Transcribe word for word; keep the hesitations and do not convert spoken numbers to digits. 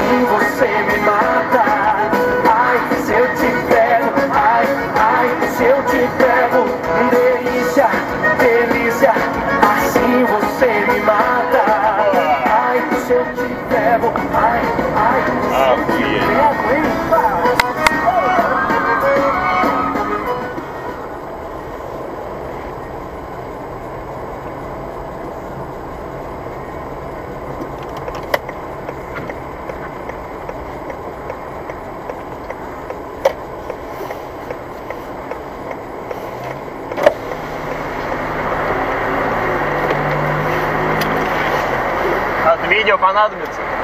assim você me mata. Ai, se eu te pego, ai, ai, se eu te pego, delícia, delícia, assim você me mata. Ai, se eu te pego, ai, ai, se eu te pego, hein? От видео понадобится?